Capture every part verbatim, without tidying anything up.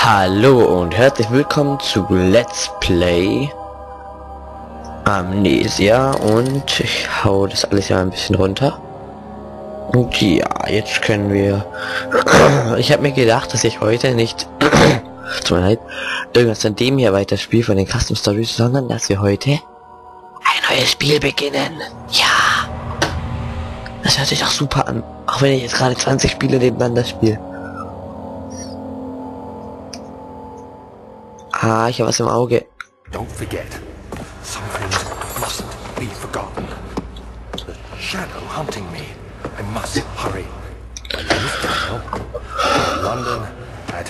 Hallo und herzlich willkommen zu Let's Play Amnesia, und ich hau das alles ja ein bisschen runter. Und ja, jetzt können wir... Ich habe mir gedacht, dass ich heute nicht tut mir leid, irgendwas an dem hier weiterspiele von den Custom Stories, sondern dass wir heute ein neues Spiel beginnen. Ja, das hört sich doch super an, auch wenn ich jetzt gerade zwanzig Spiele nebeneinander spiele. Ah, ich habe was im Auge. Don't forget, something mustn't be forgotten. The shadow hunting me. I must hurry. My name is Daniel. London at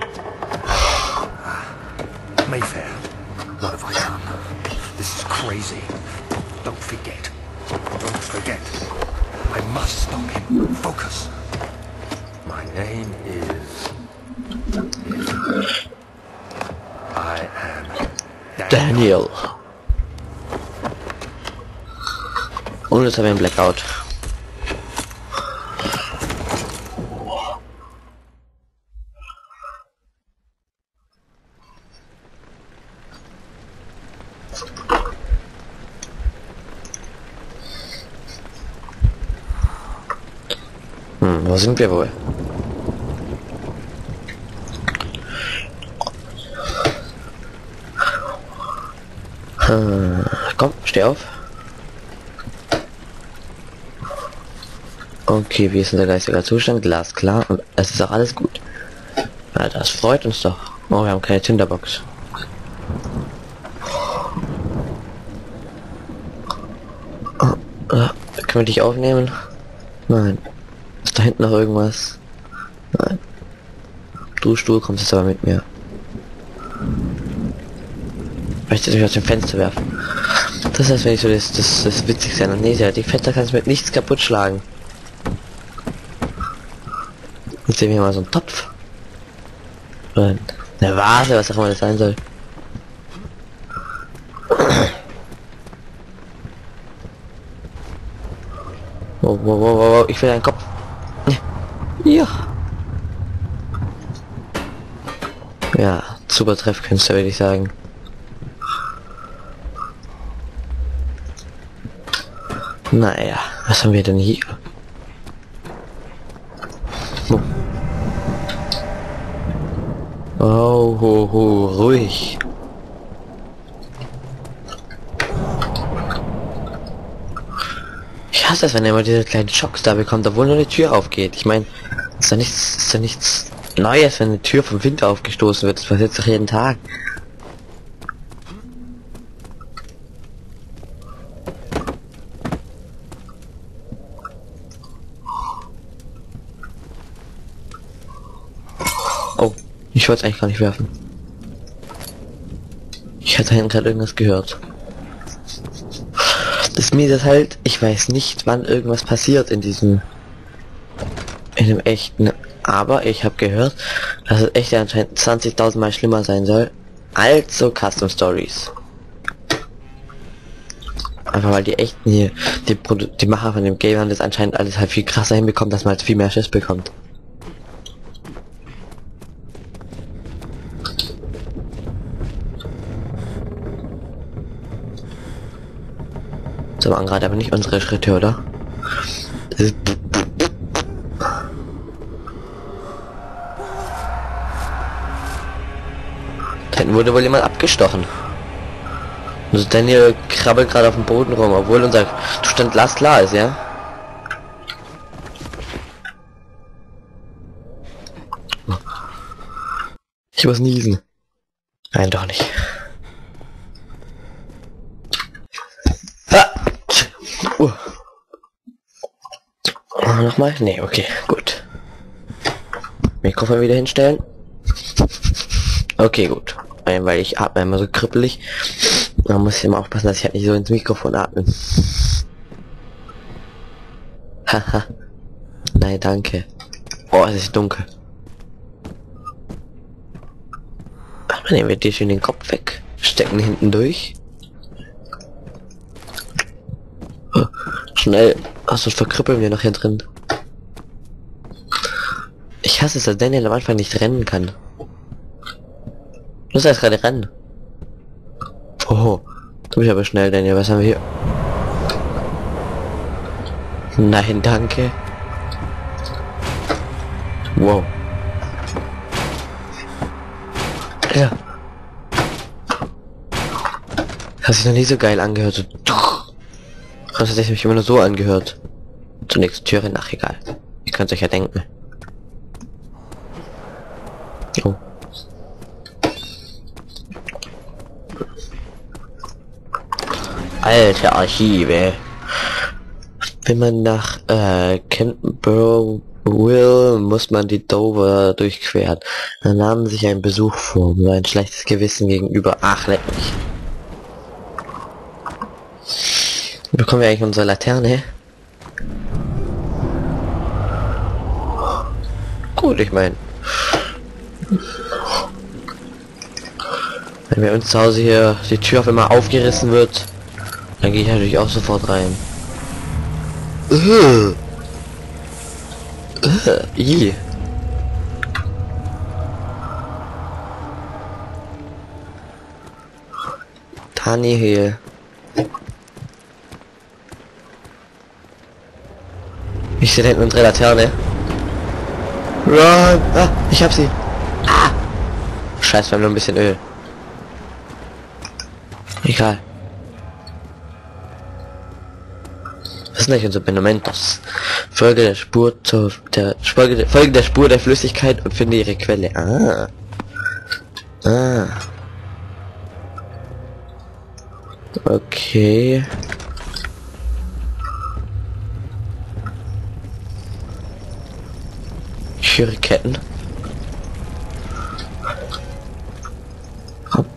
uh, Mayfair. What have I done? This is crazy. Don't forget. Don't forget. I must stop him. Focus. My name is. is I am Daniel. Daniel. Und jetzt haben wir einen Blackout. Hm, wo sind wir wohl? Hm, komm, steh auf. Okay, wie ist unser geistiger Zustand? Glasklar, und es ist auch alles gut. Ja, das freut uns doch. Oh, wir haben keine Tinderbox. Oh, äh, können wir dich aufnehmen? Nein. Ist da hinten noch irgendwas? Nein. Du Stuhl kommst jetzt aber mit mir. Möchte ich mich aus dem Fenster werfen. Das heißt, wenn ich so das, das, das Witzigste an Amnesia, die Fenster kannst du mit nichts kaputt schlagen. Jetzt sehen wir mal so einen Topf. Oder eine Vase, was auch immer das sein soll. Wow, wow, wow, wow, ich will einen Kopf. Ja. Ja, super Treffkünstler, würde ich sagen. Naja, was haben wir denn hier? Oh, oh ho, ho, ruhig. Ich hasse es, wenn er immer diese kleinen Schocks da bekommt, obwohl nur eine Tür aufgeht. Ich meine, ist da nichts, ist da nichts Neues, wenn eine Tür vom Wind aufgestoßen wird. Das passiert doch jeden Tag. Oh, ich wollte es eigentlich gar nicht werfen. Ich hatte hinten gerade irgendwas gehört. Das mir das halt, ich weiß nicht, wann irgendwas passiert in diesem, in dem echten, aber ich habe gehört, dass es echt anscheinend zwanzigtausend Mal schlimmer sein soll als so Custom Stories. Einfach weil die echten hier, die, Produ die Macher von dem Game haben das anscheinend alles halt viel krasser hinbekommt, dass man halt viel mehr Schiss bekommt. So waren gerade aber nicht unsere Schritte, oder? Das ist da hinten wurde wohl jemand abgestochen. Also Daniel krabbelt gerade auf dem Boden rum, obwohl unser Zustand glasklar ist, ja? Ich muss niesen. Nein, doch nicht. Uh. Nochmal? Nee, okay, gut. Mikrofon wieder hinstellen. Okay, gut. Weil ich atme immer so kribbelig. Man muss immer aufpassen, dass ich halt nicht so ins Mikrofon atme. Haha. Nein, danke. Oh, es ist dunkel. Ach, nehmen wir dir schön den Kopf weg. Stecken hinten durch. Oh, schnell. Ach, sonst verkrüppeln wir noch hier drin. Ich hasse es, dass Daniel am Anfang nicht rennen kann. Du musst erst gerade rennen. Oh, du bist aber schnell, Daniel. Was haben wir hier? Nein, danke. Wow. Ja. Hat sich noch nie so geil angehört. So, das hat sich immer nur so angehört. Zur nächsten Türe nach, egal. Ihr könnt euch ja denken. Oh. Alte Archive. Wenn man nach äh, Canterbury will, muss man die Dover durchqueren. Dann nahm sich ein Besuch vor, nur ein schlechtes Gewissen gegenüber. Ach, leck mich. Bekommen wir eigentlich unsere Laterne? Gut, ich meine, wenn bei uns zu Hause hier die Tür auf einmal aufgerissen wird, dann gehe ich natürlich auch sofort rein. Uh. Uh. I. Tani hier. Ich sehe da hinten unsere Laterne. Run! Ah, ich hab sie. Ah! Scheiße, wir haben nur ein bisschen Öl. Egal. Was ist denn eigentlich unser Benumentos? Folge der Spur zur der Folge der, Folge der Spur der Flüssigkeit und finde ihre Quelle. Ah. Ah. Okay. Ketten. Komm.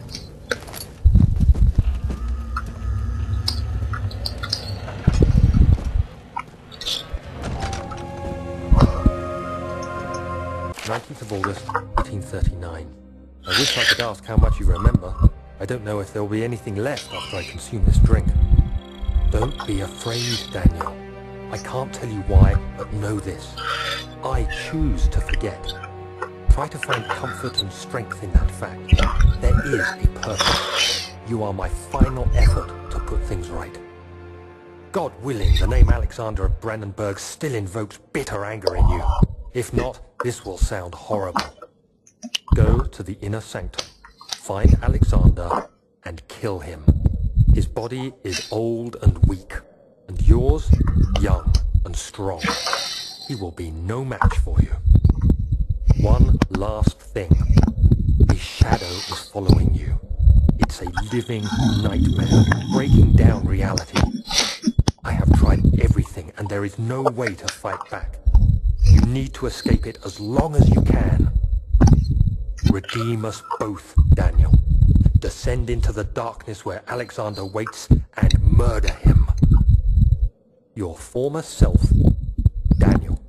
nineteenth of August, eighteen thirty-nine. I wish I could ask how much you remember. I don't know if there will be anything left after I consume this drink. Don't be afraid, Daniel. I can't tell you why, but know this. I choose to forget. Try to find comfort and strength in that fact. There is a purpose. You are my final effort to put things right. God willing, the name Alexander of Brandenburg still invokes bitter anger in you. If not, this will sound horrible. Go to the inner sanctum, find Alexander, and kill him. His body is old and weak, and yours, young and strong. He will be no match for you. One last thing. A shadow is following you. It's a living nightmare, breaking down reality. I have tried everything, and there is no way to fight back. You need to escape it as long as you can. Redeem us both, Daniel. Descend into the darkness where Alexander waits and murder him. Your former self, Daniel.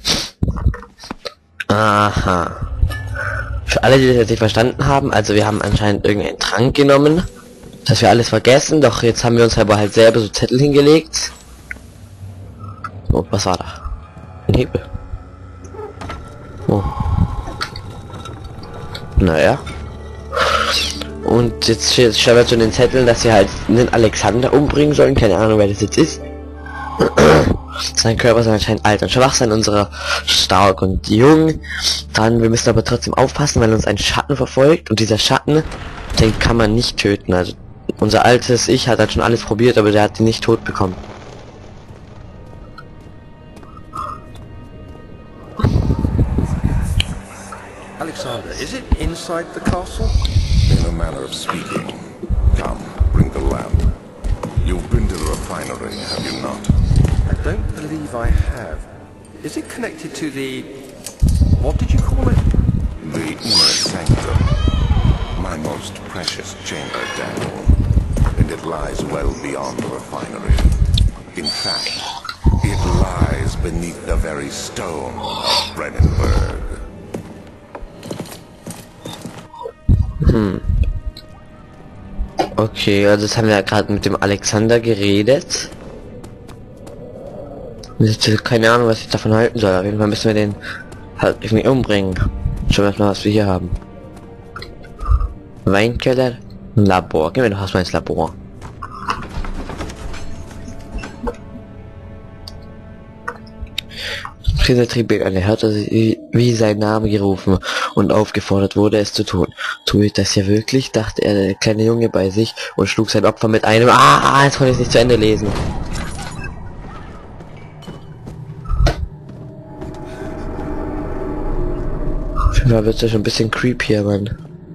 Aha. Für alle, die das jetzt nicht verstanden haben, also wir haben anscheinend irgendeinen Trank genommen, dass wir alles vergessen, doch jetzt haben wir uns aber halt selber so Zettel hingelegt. Oh, was war da? Ein Hebel. Oh. Naja. Und jetzt schreiben wir zu den Zetteln, dass wir halt einen Alexander umbringen sollen. Keine Ahnung, wer das jetzt ist. Sein Körper soll anscheinend alt und schwach sein, unsere stark und jung. Dann, wir müssen aber trotzdem aufpassen, weil uns ein Schatten verfolgt. Und dieser Schatten, den kann man nicht töten. Also unser altes Ich hat halt schon alles probiert, aber der hat ihn nicht tot bekommen. Alexander, is it inside the castle? In a manner of speaking. Come, bring the lamp. You've been to the refinery, have you not? I don't believe I have. Is it connected to the... what did you call it? The inner sanctum. My most precious chamber, Daniel. And it lies well beyond the refinery. In fact, it lies beneath the very stone of Brandenburg. Hm. Okay, also das haben wir ja gerade mit dem Alexander geredet. Keine Ahnung, was ich davon halten soll. Auf jeden Fall müssen wir den halt irgendwie umbringen. Schauen wir mal, was wir hier haben. Weinkeller, ein Labor. Gehen wir doch erstmal ins Labor. Dieser Triebbeck hörte sie, wie sein Name gerufen und aufgefordert wurde, es zu tun. Tue ich das ja wirklich, dachte er, der kleine Junge bei sich und schlug sein Opfer mit einem... Ah, jetzt konnte ich es nicht zu Ende lesen. Auf jeden Fall wird es ja schon ein bisschen creepier, Mann.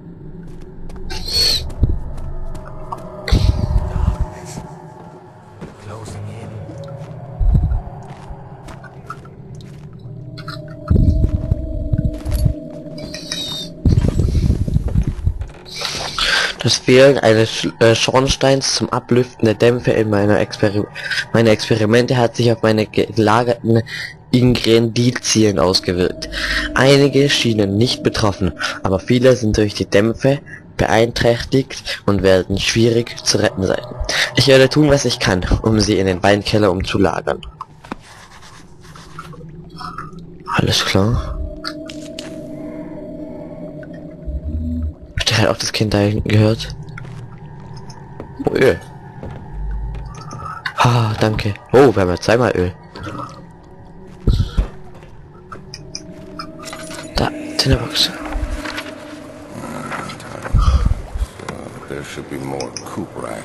Das Fehlen eines Sch äh, Schornsteins zum Ablüften der Dämpfe in meiner Exper meine Experimente hat sich auf meine gelagerten Ingredienzien ausgewirkt. Einige schienen nicht betroffen, aber viele sind durch die Dämpfe beeinträchtigt und werden schwierig zu retten sein. Ich werde tun, was ich kann, um sie in den Weinkeller umzulagern. Alles klar. Der hat auch das Kind da hinten gehört. Oh, Öl. Ah, danke. Oh, wir haben ja zweimal Öl. Da, Tinderbox. There should be more coop racks.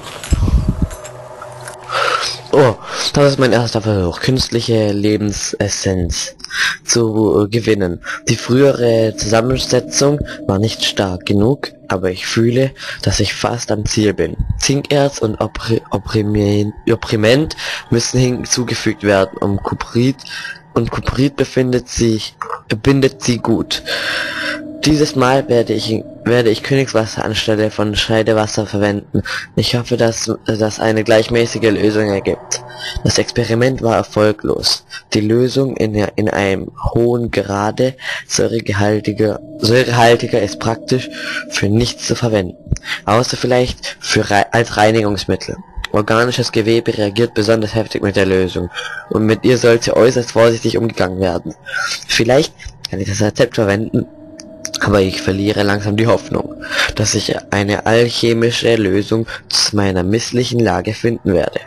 Oh, das ist mein erster Versuch, künstliche Lebensessenz zu äh, gewinnen. Die frühere Zusammensetzung war nicht stark genug, aber ich fühle, dass ich fast am Ziel bin. Zinkerz und Oppri Opprimient, Opprimient müssen hinzugefügt werden, um Kuprit, und Kuprit befindet sich, bindet sie gut. Dieses Mal werde ich werde ich Königswasser anstelle von Scheidewasser verwenden. Ich hoffe, dass das eine gleichmäßige Lösung ergibt. Das Experiment war erfolglos. Die Lösung in, in einem hohen Grade säurehaltiger, säurehaltiger ist praktisch für nichts zu verwenden, außer vielleicht für als Reinigungsmittel. Organisches Gewebe reagiert besonders heftig mit der Lösung und mit ihr sollte äußerst vorsichtig umgegangen werden. Vielleicht kann ich das Rezept verwenden, aber ich verliere langsam die Hoffnung, dass ich eine alchemische Lösung zu meiner misslichen Lage finden werde.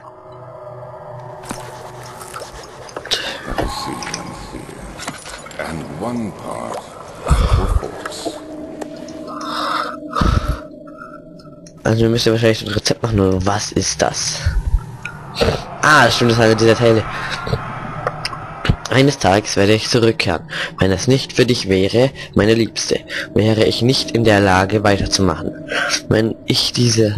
Let's see, let's see. And one part for force. Also wir müssen wahrscheinlich ein Rezept machen, oder was ist das? Ah, das stimmt, das ist eine dieser Teile. Eines Tages werde ich zurückkehren. Wenn es nicht für dich wäre, meine Liebste, wäre ich nicht in der Lage weiterzumachen. Wenn ich diese...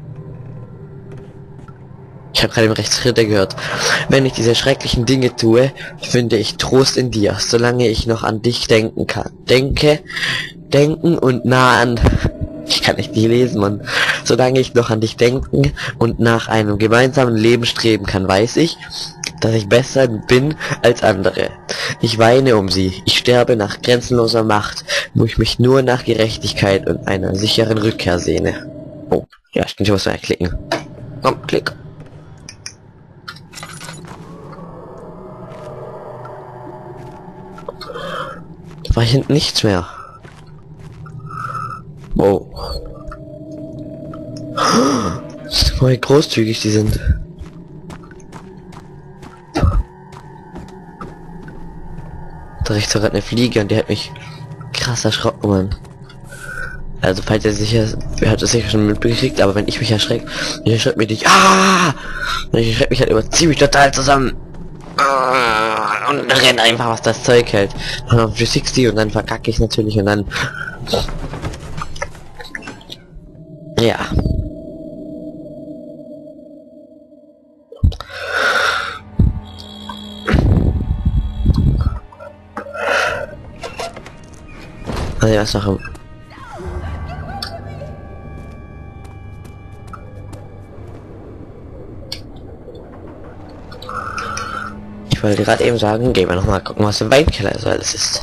Ich habe gerade im Rechtsschritte gehört. Wenn ich diese schrecklichen Dinge tue, finde ich Trost in dir, solange ich noch an dich denken kann. Denke, denken und nah an... Ich kann nicht die lesen, Mann. Solange ich noch an dich denken und nach einem gemeinsamen Leben streben kann, weiß ich, dass ich besser bin als andere. Ich weine um sie. Ich sterbe nach grenzenloser Macht, wo ich mich nur nach Gerechtigkeit und einer sicheren Rückkehr sehne. Oh, ja, stimmt, ich muss mal klicken. Komm, klick. War hier hinten nichts mehr. Wow. Guck mal, wie großzügig die sind. Da rechts war gerade eine Fliege und die hat mich krass erschrocken, Mann. Also falls er sicher, er hat es sicher schon mitbekriegt, aber wenn ich mich erschrecke, ich erschrecke mich nicht. Ah! Und ich erschrecke mich halt immer ziemlich total zusammen. Ah! Und renn einfach, was das Zeug hält. Dann auf G sechzig und dann verkacke ich natürlich und dann... Ja. Also erst noch im Ich wollte gerade eben sagen, gehen wir noch mal gucken, was im Weinkeller so alles ist.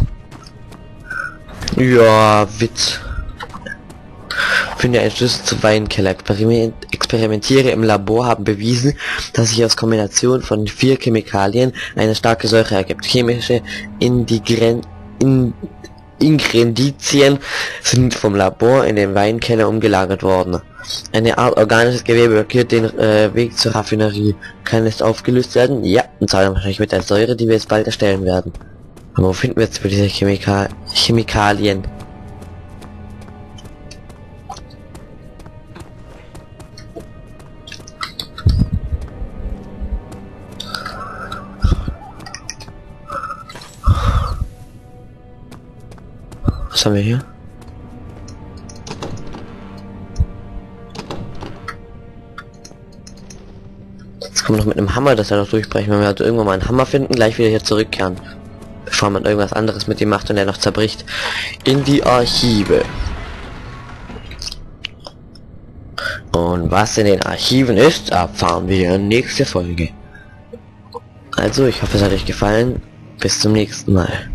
Ja, Witz. Finde einen Schlüssel zu Weinkeller. Experiment, Experimentiere im Labor haben bewiesen, dass sich aus Kombination von vier Chemikalien eine starke Säure ergibt. Chemische Indigren, in, Ingredienzien sind vom Labor in den Weinkeller umgelagert worden. Eine Art organisches Gewebe blockiert den äh, Weg zur Raffinerie. Kann es aufgelöst werden? Ja, und zwar wahrscheinlich mit der Säure, die wir jetzt bald erstellen werden. Aber wo finden wir jetzt für diese Chemika Chemikalien? Was haben wir hier? Jetzt kommt noch mit einem Hammer, dass er noch durchbrechen. Wenn wir also irgendwann mal einen Hammer finden, gleich wieder hier zurückkehren. Bevor man irgendwas anderes mit ihm macht und er noch zerbricht. In die Archive. Und was in den Archiven ist, erfahren wir in der nächsten Folge. Also, ich hoffe, es hat euch gefallen. Bis zum nächsten Mal.